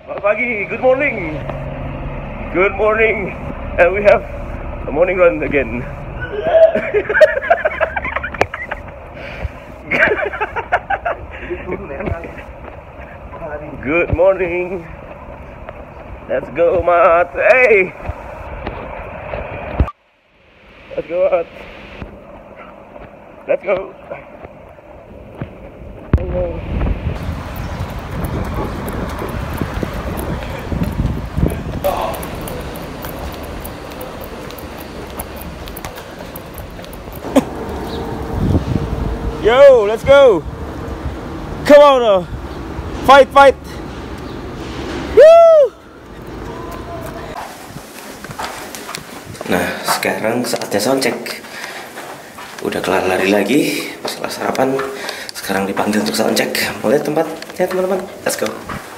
Selamat pagi, good morning. Good morning. And we have a morning run again. Good morning. Let's go, Mat. Hey. Let's go, Mat. Let's go. Yo, let's go. Come on, fight. Woo! Nah, sekarang saatnya soundcheck. Udah kelar lari lagi, pas sarapan. Sekarang dipanggil untuk soundcheck. Mau lihat tempatnya, teman-teman? Let's go.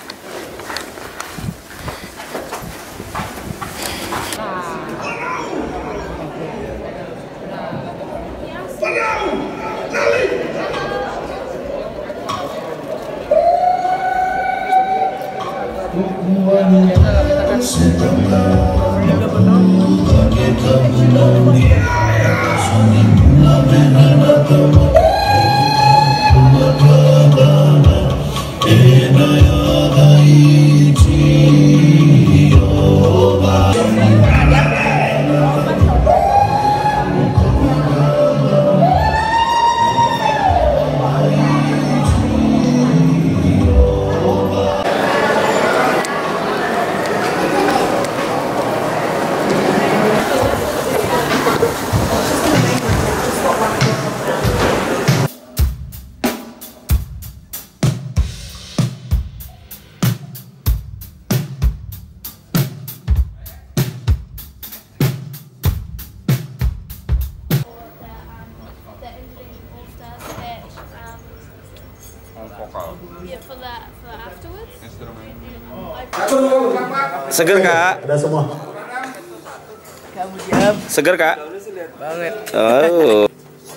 Seger kak? Ada semua. Kamu diam. Seger kak? Banget. Oh.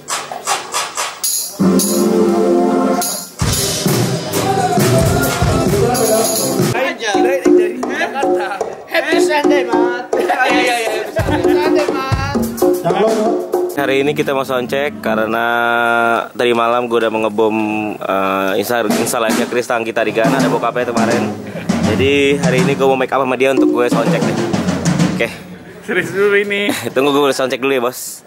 Dari Jakarta. Happy Sunday, Mat. Happy Sunday, Mat. Hari ini kita mau soundcheck karena tadi malam gue udah mengebom instalasi Kristang kita di Ghana, ada bokapnya kemarin. Jadi hari ini gue mau make up sama dia untuk gue soundcheck deh. Oke. Serius dulu ini. Tunggu gue boleh soundcheck dulu ya bos.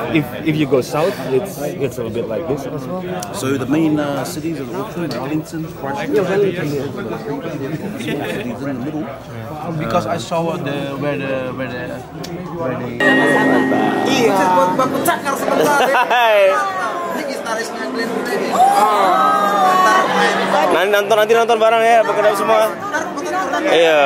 if you go south, it's a little bit like this as well. So the main cities are Auckland, Wellington, Christchurch. Cities in the middle. Because I saw where the Nanti nonton bareng ya, pakai semua. Iya.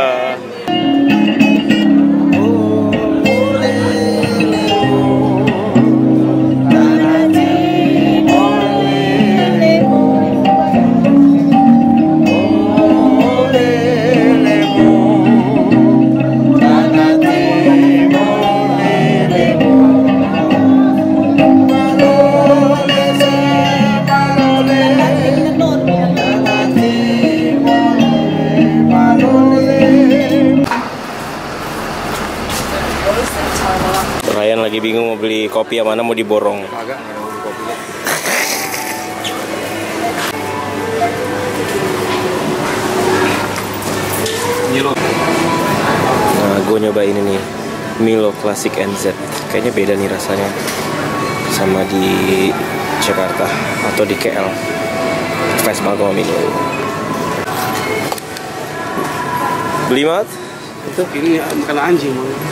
Ryan lagi bingung mau beli kopi yang mana mau diborong. Nah, gue nyobain ini Milo Classic NZ. Kayaknya beda nih rasanya sama di Jakarta atau di KL. Festival sama Milo. Beli mat? itu ini makan anjing.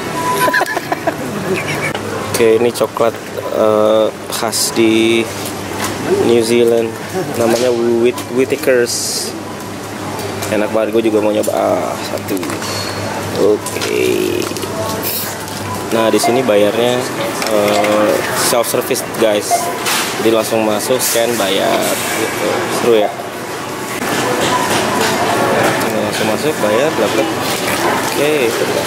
Oke, ini coklat khas di New Zealand, namanya Whitakers. Enak banget, gue juga mau nyoba. Satu. Oke. Nah, di sini bayarnya self service guys, jadi langsung masuk scan bayar gitu. Seru ya. Nah, langsung masuk bayar dapat. Oke, itu dia.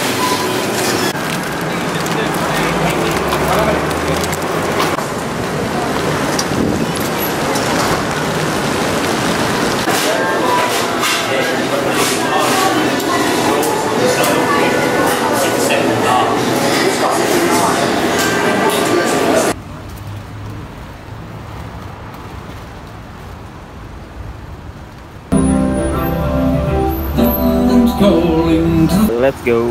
Let's go.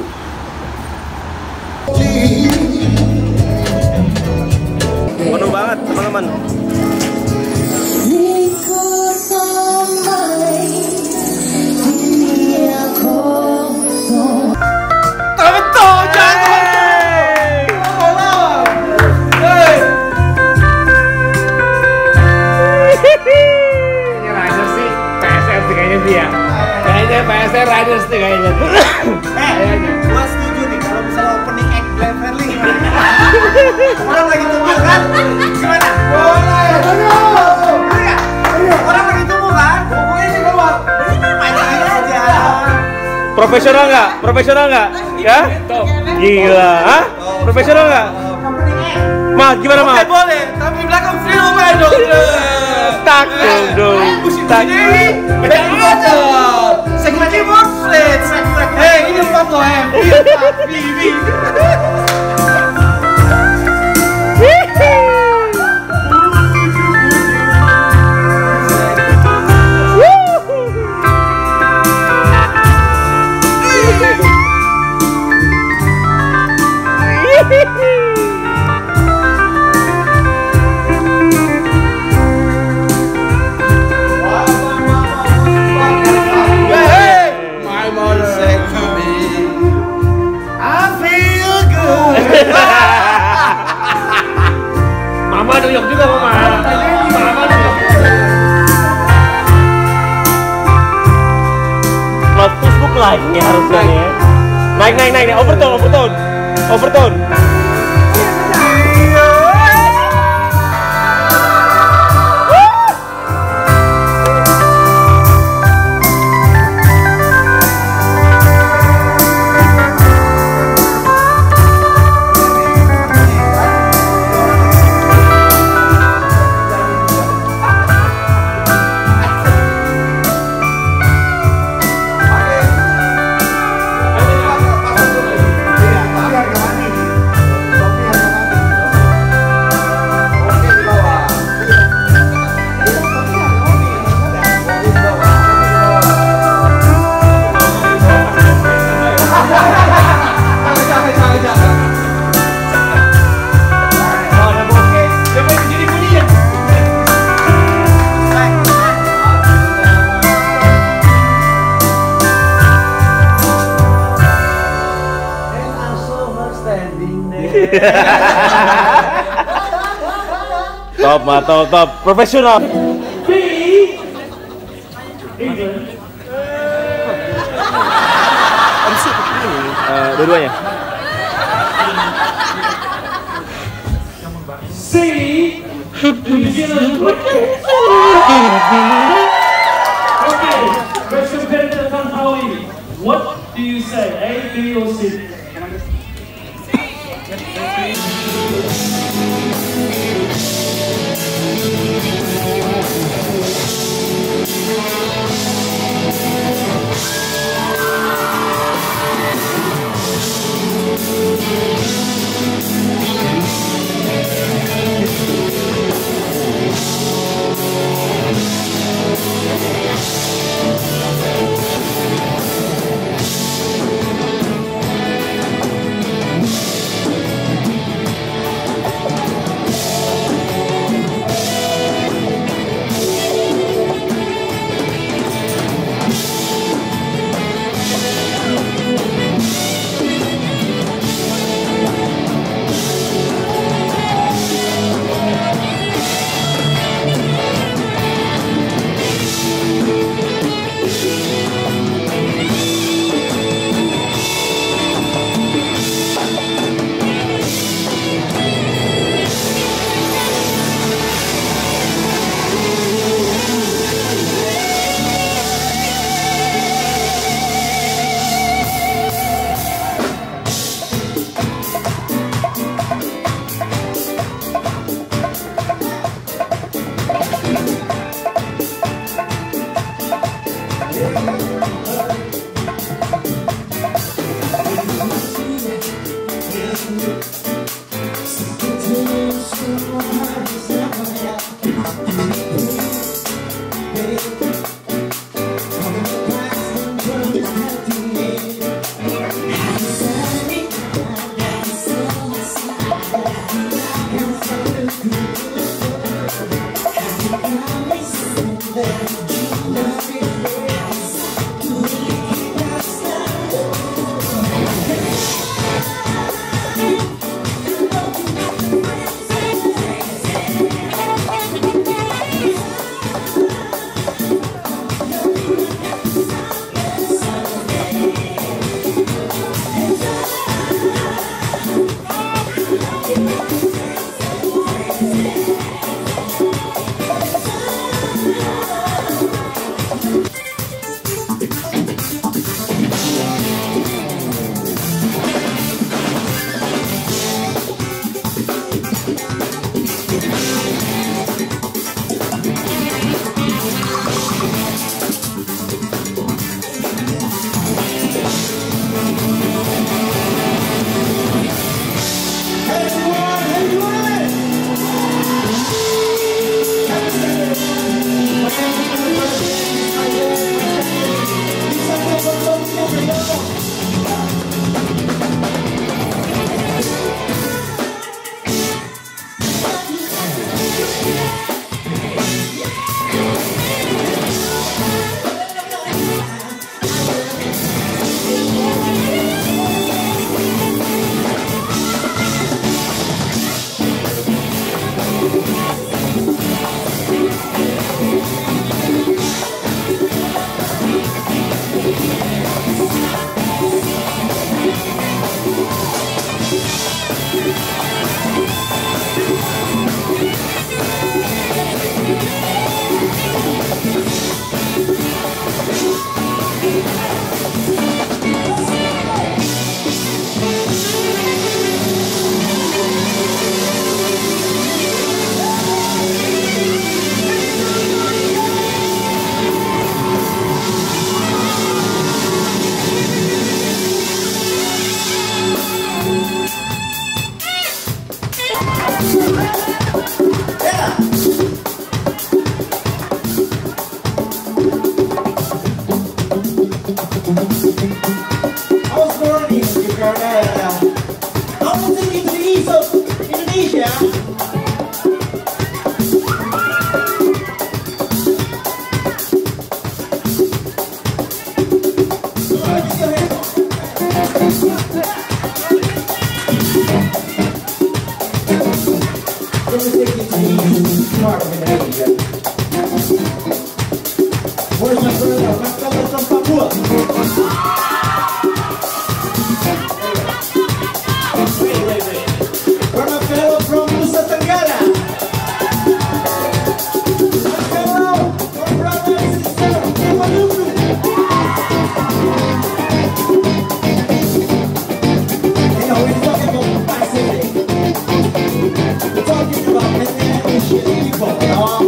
Penuh banget teman-teman. PSR Riders nih kayaknya. Gua setuju nih kalau misalnya opening act Glenn Fredly gimana? Orang lagi tumbuh kan? Gimana? Boleh. Ayo. Orang lagi tumbuh kan? Pokoknya ini keluar. Ini main aja. Profesional nggak? Profesional nggak? Ya? Gila, hah? Profesional nggak? Mas, gimana mas? Boleh, tapi belakang free main dong. Takut dong. Takut. Beda aja. Segmen keyboard flat. Hei, ini 4 loh, Bibi. Mama doyok juga mama. Mama doyok. Not Facebook live nya harusnya ya. Naik. Overtone. Top, top, profesional. Dua-duanya. New Zealand. Okay, first competitor Tanhawi. What do you say? A, B, or C? Smart with the heavy. Where's my brother? My fellow from Papua. Wait. Where my fellow from Nusa Tenggara? My fellow, my brother and sister from Maluku. You know, we're talking about Pacific. We're talking about Asian people, you know?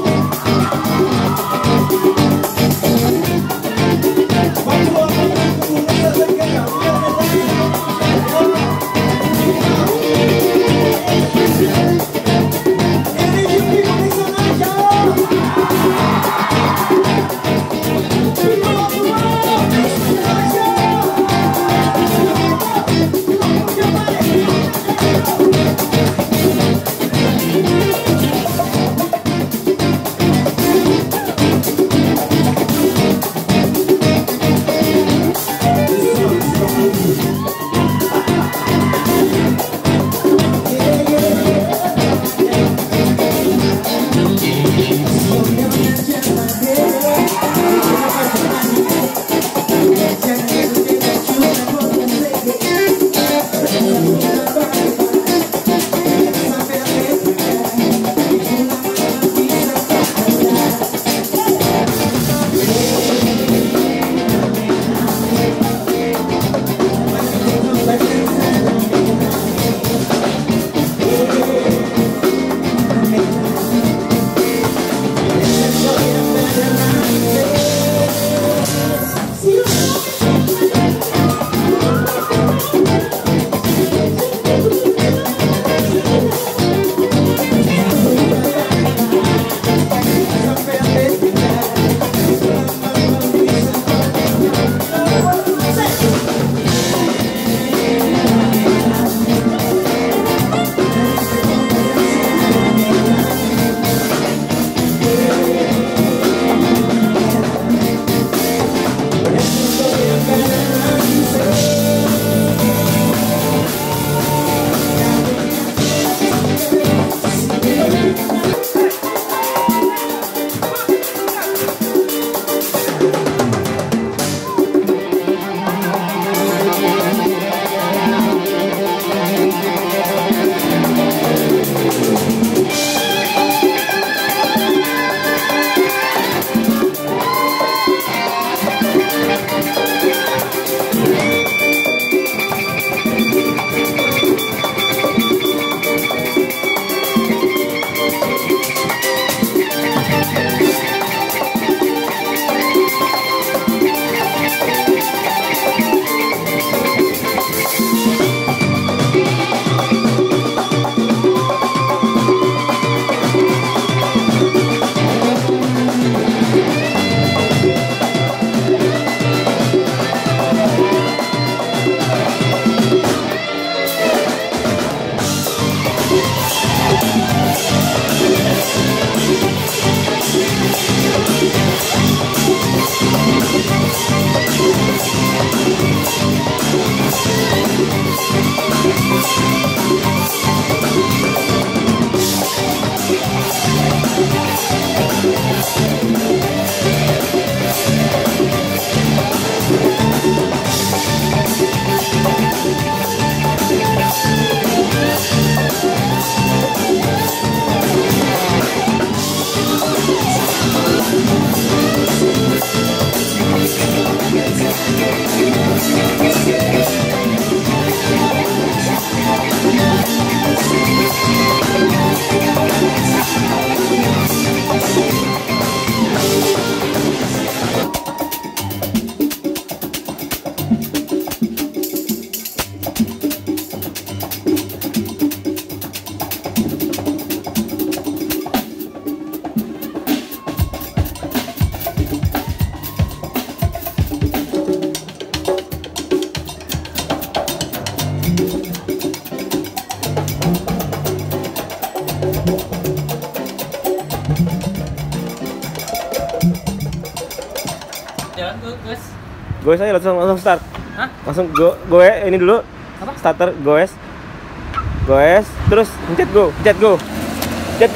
Goes aja langsung start. Hah? Langsung go ini dulu. Apa? Starter goes. Goes, terus pencet go. Pencet go.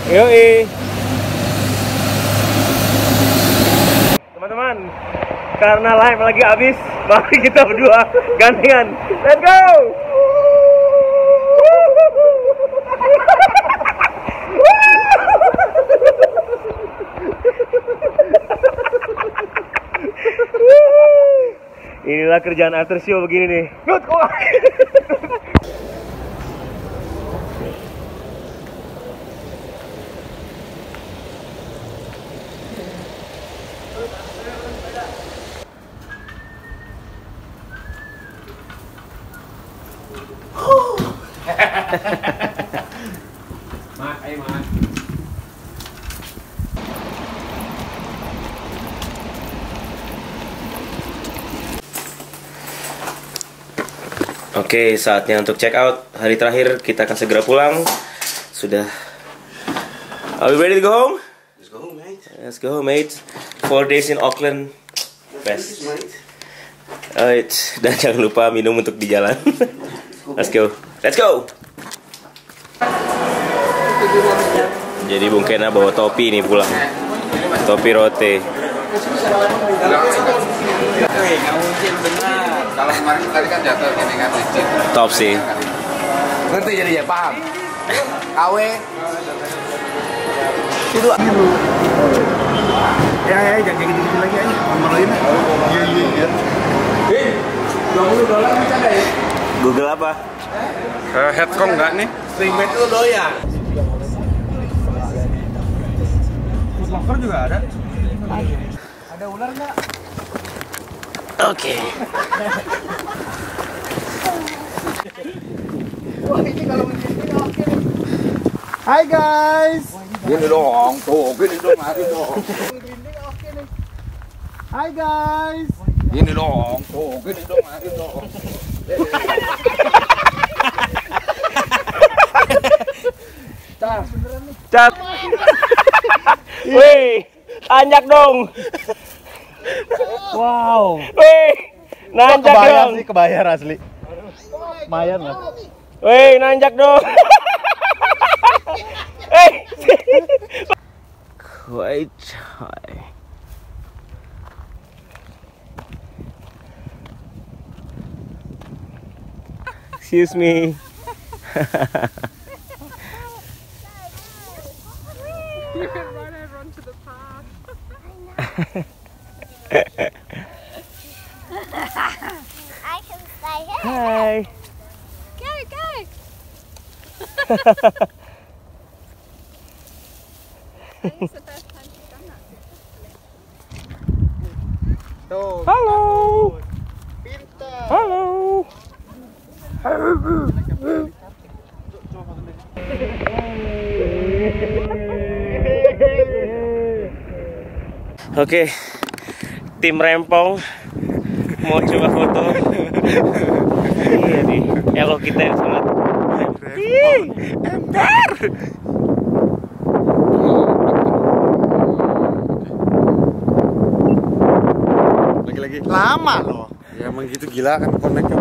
Yoi. Teman-teman, karena live lagi habis, mari kita berdua gantian. Let's go. Inilah kerjaan after show begini nih. Good. Mat, ayo Mat. Oke, saatnya untuk check out. Hari terakhir kita akan segera pulang. Sudah. Are we ready to go home? Let's go home, mate. Let's go, mate. 4 days in Auckland. Best. Alright, dan jangan lupa minum untuk di jalan. Let's go. Let's go. Jadi Bung Kena bawa topi nih pulang. Topi rote. Kalau kemarin tadi kan jatuh gini kan licin. Top sih. Ngerti jadi ya paham. Awe. Itu ya jangan kayak gitu lagi aja. Ngomongin. Iya. $20 bisa deh. Google apa? Headcom nggak nih? Springbat itu doyan. Footlocker juga ada. Ada ular nggak? Oke. Wah ini kalau begini oke nih. Hai guys. Gini dong, tuh, gini dong, mari dong. Grinding oke nih. Hai guys. Gini dong, tuh, gini dong, mari dong. Cat. Wih, tanjak dong. Wow. Wih, nanjak dong. Kebayar asli. Lumayan lah. Wih, nanjak dong. Quite high. Excuse me. You can run over onto the path. I can say it. Hi. Go, go. I think it's the first time she's done that. Halo. Halo. Oke, tim rempong mau coba foto. Iya nih, elok kita yang sangat. Ih, ember. Lagi-lagi lama loh. Ya emang gitu gila kan connect-nya.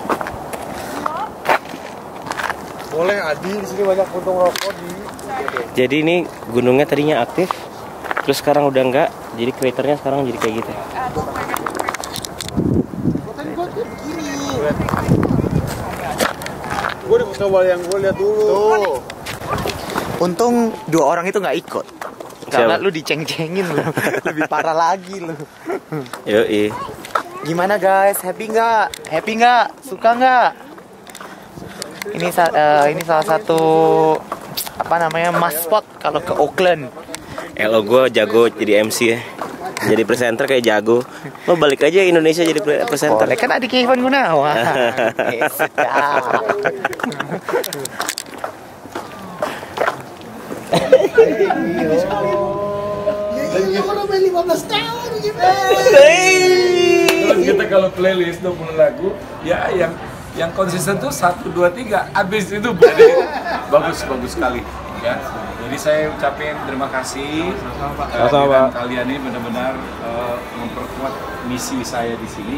Boleh Adi di sini banyak puntung rokok di. Jadi ini gunungnya tadinya aktif, terus sekarang udah enggak. Jadi kraternya sekarang jadi kayak gitu. Gue udah coba yang gue lihat dulu. Tuh. Untung 2 orang itu nggak ikut. Karena lu diceng-cengin lu. Lebih parah lagi lu. Yoi. Gimana guys? Happy nggak? Happy nggak? Suka nggak? Ini salah satu apa namanya mas spot kalau ke Auckland. Elo gue jago jadi MC ya. Jadi presenter kayak jago. Lo balik aja Indonesia jadi presenter. Boleh kan adik Ivan Gunawan. Terus kita kalau playlist 20 lagu, ya yang konsisten tuh 1, 2, 3. Abis itu bagus sekali. Ya, jadi saya ucapin terima kasih. Dan kalian ini benar-benar memperkuat misi saya di sini.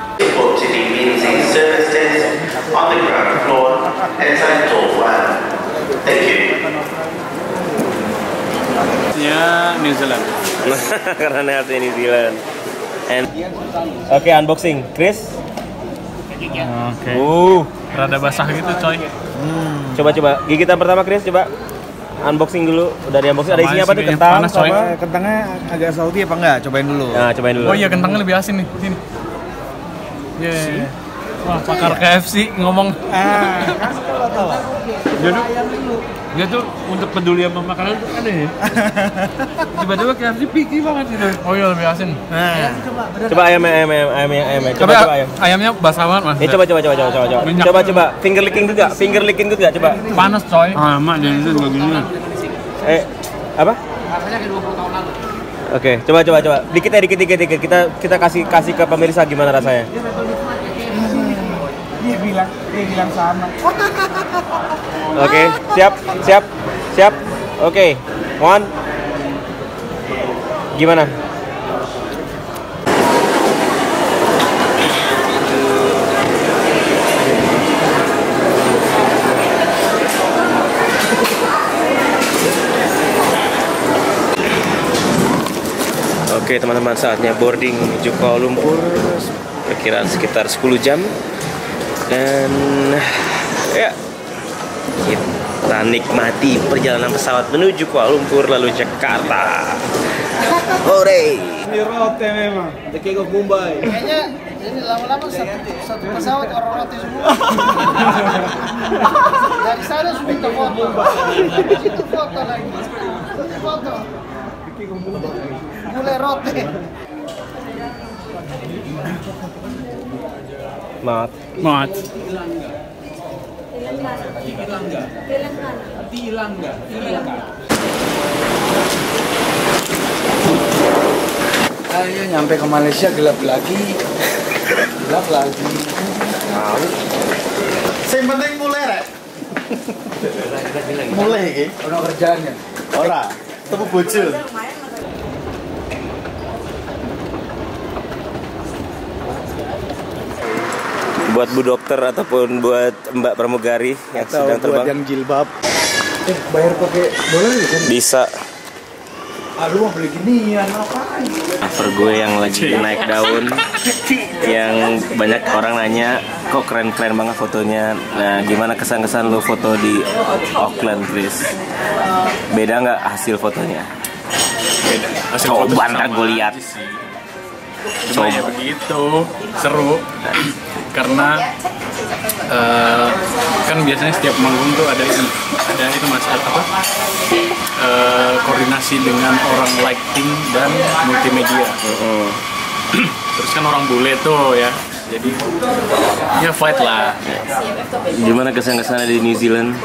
On the ground floor, and Thank you. health-nya New Zealand. Karena health-nya New Zealand. Oke, unboxing, Chris. Oke. Rada basah gitu, coy. Coba gigitan pertama, Chris, coba. Unboxing dulu. Udah di unboxing. Ada isinya apa tuh? Kentang panas, coy. sama Kentangnya agak salty apa enggak? Cobain dulu. Nah, cobain dulu. Oh iya, kentangnya lebih asin nih. Sini. Wah, pakar KFC ngomong. Dia tuh untuk peduli sama makanan tuh aneh ya. Tiba-tiba KFC picky banget gitu. Oh iya, lebih asin. Coba ayamnya. Coba ayam. Ayamnya basah banget, Mas. Coba. Coba. Finger licking good gak? Coba. Panas, coy. Mak dia itu juga gini. Apa? Rasanya kayak 20 tahun lalu. Oke, coba. Dikit. Kita kasih ke pemirsa gimana rasanya. Dia bilang sama. Oke, siap. Oke, one. Gimana? Oke teman-teman, saatnya boarding menuju Kuala Lumpur. Perkiraan sekitar 10 jam. Dan ya, kita nikmati perjalanan pesawat menuju Kuala Lumpur lalu Jakarta. Hore! Ini rote memang. The King of Mumbai. Kayaknya ini lama-lama satu pesawat orang roti semua. Dari sana sudah minta foto. Itu foto lagi. Foto. Mulai roti. Mat. Tilangga. Ayo nyampe ke Malaysia gelap lagi. Yang penting mulai rek. Mulai iki ono kerjaannya. Ora, temu bojo. Buat Bu Dokter ataupun buat Mbak Pramugari yang sedang terbang. Buat yang jilbab. Bayar pakai dolar kan? Bisa. Aduh mau beli ginian apaan? Cover gue yang lagi naik daun, yang banyak orang nanya kok keren-keren banget fotonya. Nah, gimana kesan-kesan lo foto di Auckland, Chris? Beda nggak hasil fotonya? Beda. Coba ntar gue lihat. Cuma ya begitu, seru. Karena kan biasanya setiap manggung tuh ada itu masalah apa? Koordinasi dengan orang lighting dan multimedia. Terus kan orang bule tuh ya, jadi ya fight lah. Gimana kesan-kesannya di New Zealand?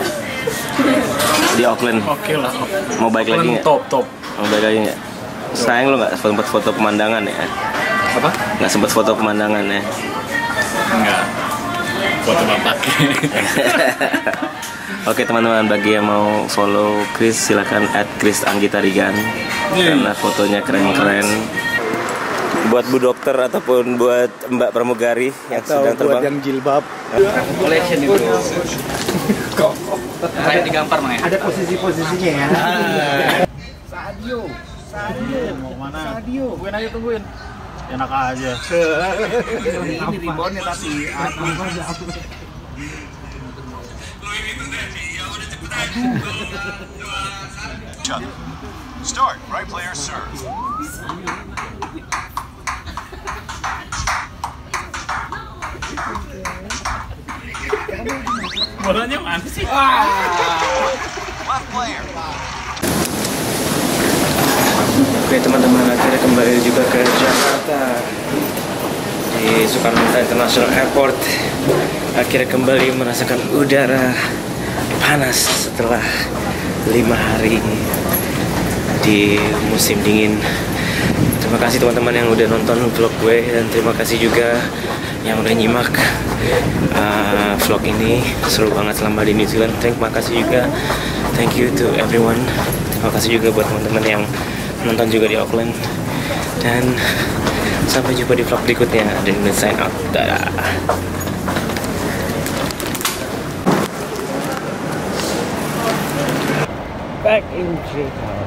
Di Auckland? Oke lah. Mau balik lagi nggak? Top. Mau balik lagi nggak? Sayang lo nggak sempat foto pemandangan ya? Apa? Nggak sempat foto pemandangan ya? Enggak. Foto bapak. Oke teman-teman, bagi yang mau follow Chris silakan @ChrisAnggitarigan karena fotonya keren-keren. Buat Bu Dokter ataupun buat Mbak Pramugari yang sedang terbang. Buat yang jilbab. Collection itu. Kok kayak digampar mang ya? Ada posisi-posisinya ya. Sadio. Mau mana? Tungguin aja. Enak aja. Ini reboundnya tapi Start. Right player serve. Bolanya mana sih? Left player. Oke teman-teman, akhirnya kembali juga ke Jakarta di Soekarno-Hatta International Airport. Akhirnya kembali merasakan udara panas setelah 5 hari di musim dingin. Terima kasih teman-teman yang udah nonton vlog gue, dan terima kasih juga yang udah nyimak vlog ini. Seru banget selama di New Zealand. Terima kasih juga, thank you to everyone. Terima kasih juga buat teman-teman yang nonton juga di Auckland, dan sampai jumpa di vlog berikutnya. Dan sign out, dadah. Back in Jakarta.